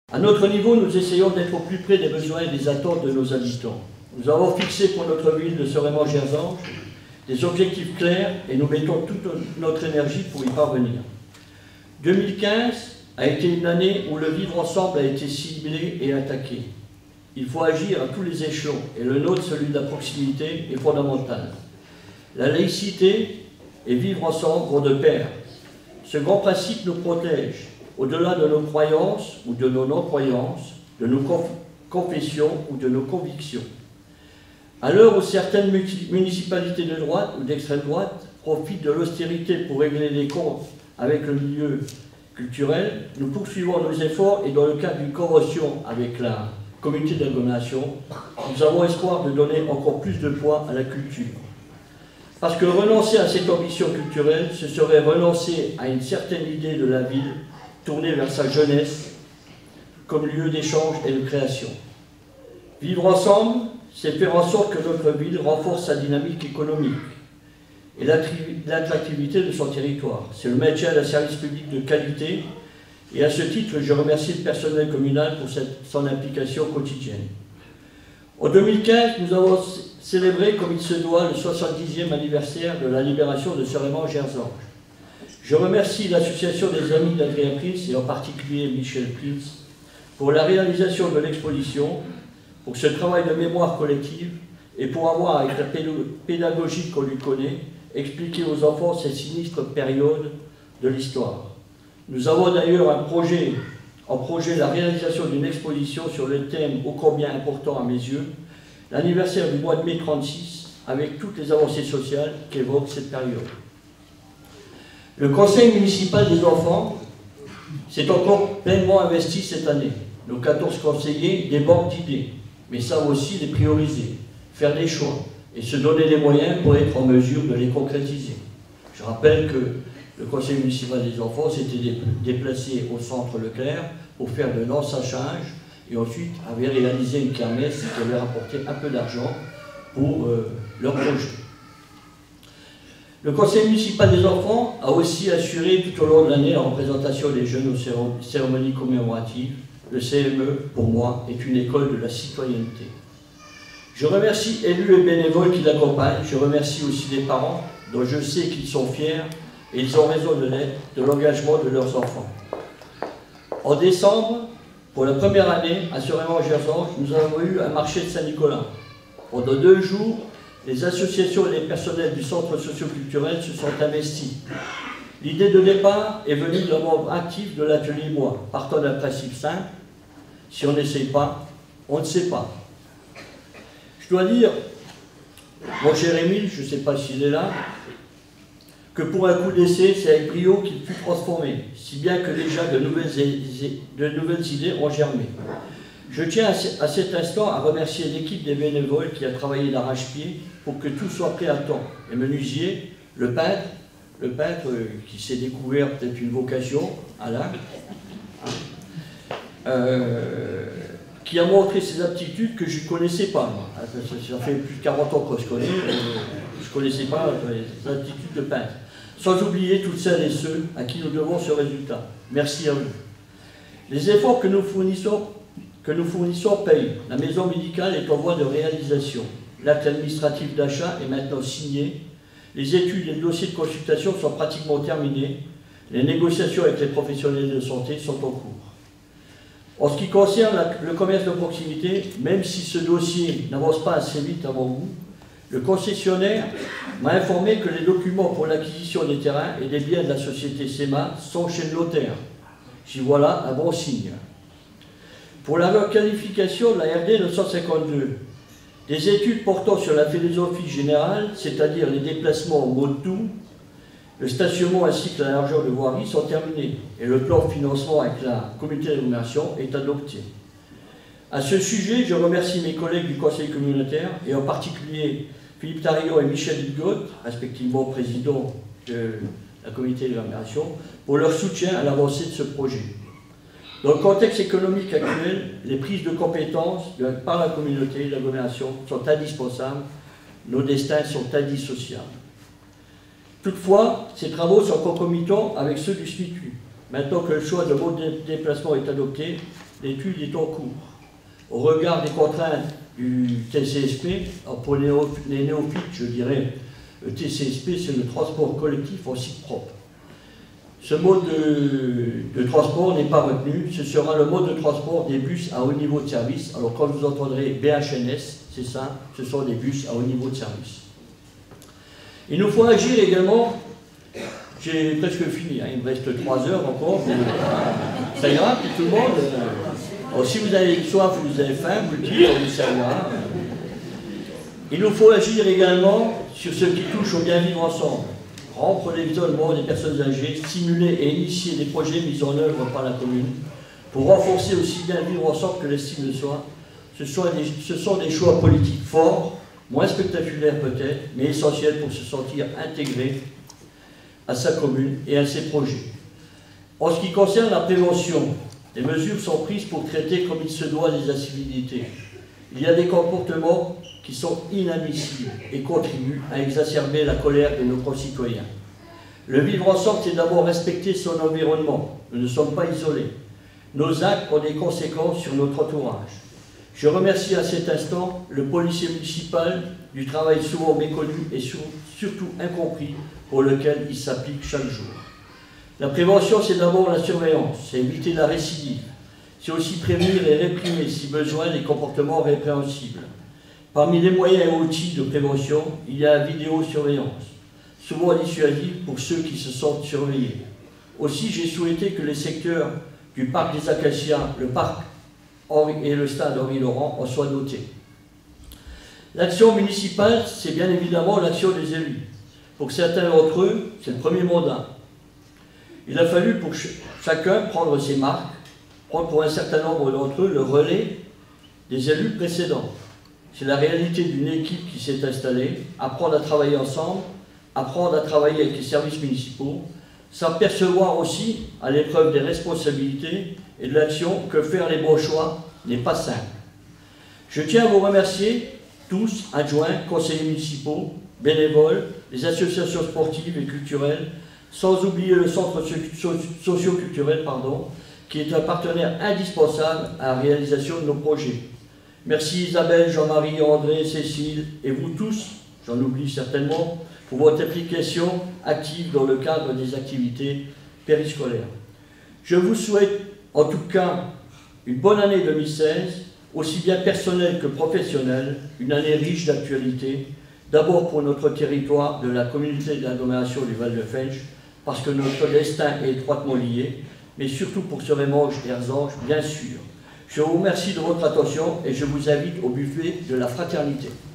À notre niveau, nous essayons d'être au plus près des besoins et des attentes de nos habitants. Nous avons fixé pour notre ville de Sorèment-Gerzange des objectifs clairs et nous mettons toute notre énergie pour y parvenir. 2015 a été une année où le vivre ensemble a été ciblé et attaqué. Il faut agir à tous les échelons et le nôtre, celui de la proximité, est fondamental. La laïcité et vivre ensemble vont de pair. Ce grand principe nous protège, au-delà de nos croyances ou de nos non-croyances, de nos confessions ou de nos convictions. À l'heure où certaines municipalités de droite ou d'extrême droite profitent de l'austérité pour régler les comptes avec le milieu culturel, nous poursuivons nos efforts et dans le cadre d'une convention avec la communauté d'agglomération, nous avons espoir de donner encore plus de poids à la culture. Parce que renoncer à cette ambition culturelle, ce serait renoncer à une certaine idée de la ville tournée vers sa jeunesse comme lieu d'échange et de création. Vivre ensemble, c'est faire en sorte que notre ville renforce sa dynamique économique et l'attractivité de son territoire. C'est le maintien d'un service public de qualité et à ce titre, je remercie le personnel communal pour son implication quotidienne. En 2015, nous avons célébré comme il se doit le 70e anniversaire de la libération de Sorèment-Gerzange. Je remercie l'association des Amis d'Adrien Prince et en particulier Michel Prince pour la réalisation de l'exposition, pour ce travail de mémoire collective et pour avoir, avec la pédagogie qu'on lui connaît, expliqué aux enfants cette sinistre période de l'histoire. Nous avons d'ailleurs en projet la réalisation d'une exposition sur le thème ô combien important à mes yeux, l'anniversaire du mois de mai 36, avec toutes les avancées sociales qu'évoque cette période. Le conseil municipal des enfants s'est encore pleinement investi cette année. Nos 14 conseillers débordent d'idées, mais savent aussi les prioriser, faire des choix et se donner les moyens pour être en mesure de les concrétiser. Je rappelle que le conseil municipal des enfants s'était déplacé au centre Leclerc pour faire de l'ensachage et ensuite avait réalisé une kermesse qui avait rapporté un peu d'argent pour leur projet. Le conseil municipal des enfants a aussi assuré tout au long de l'année la représentation des jeunes aux cérémonies commémoratives. Le CME, pour moi, est une école de la citoyenneté. Je remercie élus et bénévoles qui l'accompagnent. Je remercie aussi les parents, dont je sais qu'ils sont fiers et ils ont raison de l'être, de l'engagement de leurs enfants. En décembre, pour la première année, à Sorèment-Gerzange, nous avons eu un marché de Saint-Nicolas. Pendant 2 jours, les associations et les personnels du centre socio-culturel se sont investis. L'idée de départ est venue d'un membre actif de l'atelier bois, partant d'un principe simple: si on n'essaye pas, on ne sait pas. Je dois dire, mon cher Émile, je ne sais pas s'il est là, que pour un coup d'essai, c'est avec brio qu'il fut transformé, si bien que déjà de nouvelles idées ont germé. Je tiens à cet instant à remercier l'équipe des bénévoles qui a travaillé d'arrache-pied pour que tout soit prêt à temps. Les menuisiers, le peintre qui s'est découvert peut-être une vocation, Alain, qui a montré ses aptitudes que je ne connaissais pas. Ça fait plus de 40 ans que je connais, je ne connaissais pas les aptitudes de peintre. Sans oublier toutes celles et ceux à qui nous devons ce résultat. Merci à vous. Les efforts que nous fournissons payent. La maison médicale est en voie de réalisation. L'acte administratif d'achat est maintenant signé. Les études et le dossier de consultation sont pratiquement terminés. Les négociations avec les professionnels de santé sont en cours. En ce qui concerne le commerce de proximité, même si ce dossier n'avance pas assez vite avant vous, le concessionnaire m'a informé que les documents pour l'acquisition des terrains et des biens de la société SEMA sont chez le notaire. J'y vois là un bon signe. Pour la requalification de la RD 952, des études portant sur la philosophie générale, c'est-à-dire les déplacements au mode tout, le stationnement ainsi que la largeur de voirie sont terminés et le plan de financement avec la communauté d'agglomération est adopté. À ce sujet, je remercie mes collègues du conseil communautaire et en particulier Philippe Tarillon et Michel Hidgot, respectivement présidents de la communauté d'agglomération, pour leur soutien à l'avancée de ce projet. Dans le contexte économique actuel, les prises de compétences par la communauté d'agglomération sont indispensables, nos destins sont indissociables. Toutefois, ces travaux sont concomitants avec ceux du SMITU. Maintenant que le choix de mode de déplacement est adopté, l'étude est en cours. Au regard des contraintes du TCSP, pour les néophytes, je dirais, le TCSP, c'est le transport collectif en site propre. Ce mode de transport n'est pas retenu, ce sera le mode de transport des bus à haut niveau de service. Alors quand vous entendrez BHNS, c'est ça, ce sont des bus à haut niveau de service. Il nous faut agir également, j'ai presque fini, hein, il me reste 3 heures encore, mais ça ira, puis tout le monde. Alors, si vous avez soif, vous avez faim, vous le dites, ça ira. Il nous faut agir également sur ce qui touche au bien vivre ensemble. Rompre l'isolement des personnes âgées, stimuler et initier des projets mis en œuvre par la commune pour renforcer aussi bien le vivre ensemble que l'estime de soi. Ce sont des choix politiques forts, moins spectaculaires peut-être, mais essentiels pour se sentir intégré à sa commune et à ses projets. En ce qui concerne la prévention, des mesures sont prises pour traiter comme il se doit les incivilités. Il y a des comportements qui sont inadmissibles et contribuent à exacerber la colère de nos concitoyens. Le vivre ensemble, c'est d'abord respecter son environnement. Nous ne sommes pas isolés. Nos actes ont des conséquences sur notre entourage. Je remercie à cet instant le policier municipal du travail souvent méconnu et surtout incompris pour lequel il s'applique chaque jour. La prévention, c'est d'abord la surveillance, c'est éviter la récidive. C'est aussi prévenir et réprimer, si besoin, les comportements répréhensibles. Parmi les moyens et outils de prévention, il y a la vidéosurveillance, souvent dissuasive pour ceux qui se sentent surveillés. Aussi, j'ai souhaité que les secteurs du parc des Acacias, le parc et le stade Henri-Laurent en soient dotés. L'action municipale, c'est bien évidemment l'action des élus. Pour certains d'entre eux, c'est le premier mandat. Il a fallu pour chacun prendre ses marques, prendre pour un certain nombre d'entre eux le relais des élus précédents. C'est la réalité d'une équipe qui s'est installée, apprendre à travailler ensemble, apprendre à travailler avec les services municipaux, s'apercevoir aussi, à l'épreuve des responsabilités et de l'action, que faire les bons choix n'est pas simple. Je tiens à vous remercier tous, adjoints, conseillers municipaux, bénévoles, les associations sportives et culturelles, sans oublier le centre socio-culturel, qui est un partenaire indispensable à la réalisation de nos projets. Merci Isabelle, Jean-Marie, André, Cécile et vous tous, j'en oublie certainement, pour votre implication active dans le cadre des activités périscolaires. Je vous souhaite en tout cas une bonne année 2016, aussi bien personnelle que professionnelle, une année riche d'actualités, d'abord pour notre territoire de la communauté d'agglomération du Val-de-Fensch, parce que notre destin est étroitement lié, mais surtout pour ce Remange et Erzange, bien sûr. Je vous remercie de votre attention et je vous invite au buffet de la fraternité.